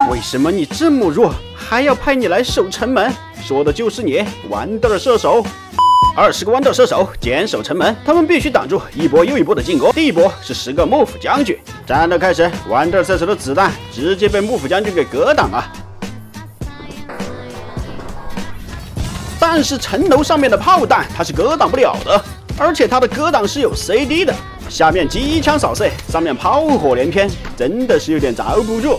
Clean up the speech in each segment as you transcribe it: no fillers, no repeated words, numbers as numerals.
为什么你这么弱，还要派你来守城门？说的就是你，豌豆射手。20个豌豆射手坚守城门，他们必须挡住一波又一波的进攻。第一波是10个幕府将军，战斗开始，豌豆射手的子弹直接被幕府将军给格挡了。但是城楼上面的炮弹它是格挡不了的，而且它的格挡是有 CD 的，下面机枪扫射，上面炮火连篇，真的是有点遭不住。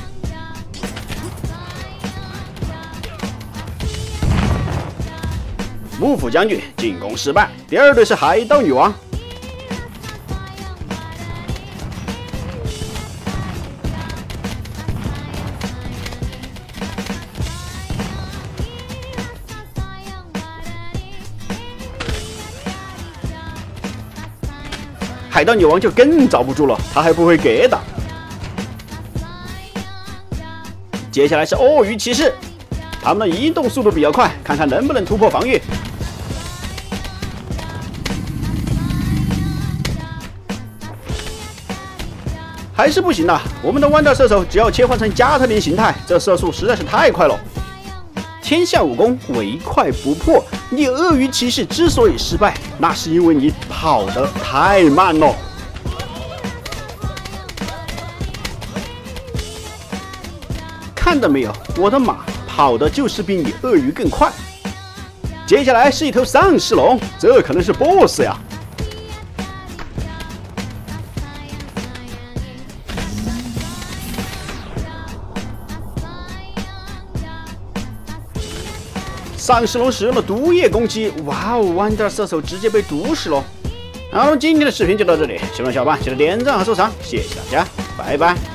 幕府将军进攻失败。第二队是海盗女王，海盗女王就更遭不住了，她还不会格挡。接下来是鳄鱼骑士，他们的移动速度比较快，看看能不能突破防御。还是不行啊！我们的豌豆射手只要切换成加特林形态，这射速实在是太快了。天下武功唯快不破，你鳄鱼骑士之所以失败，那是因为你跑得太慢了。看到没有，我的马跑的就是比你鳄鱼更快。接下来是一头丧尸龙，这可能是 BOSS 呀！丧尸龙使用了毒液攻击，哇哦！豌豆射手直接被毒死了。好，今天的视频就到这里，喜欢的小伙伴记得点赞和收藏，谢谢大家，拜拜。